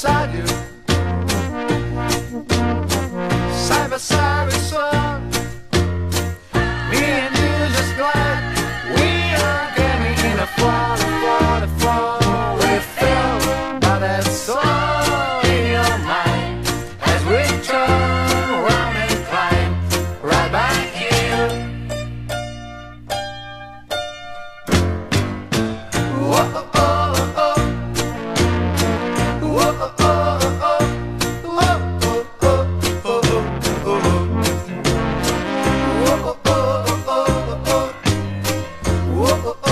beside you, side by side we soar. Me and you just glad we are getting in a fall, we're filled by that soul in your mind as we turn around and climb right back here. Whoa, oh, oh, oh. Whoa, oh, oh, oh. Whoa, oh, oh, oh, oh. Whoa, oh, oh, oh, oh. Whoa, oh,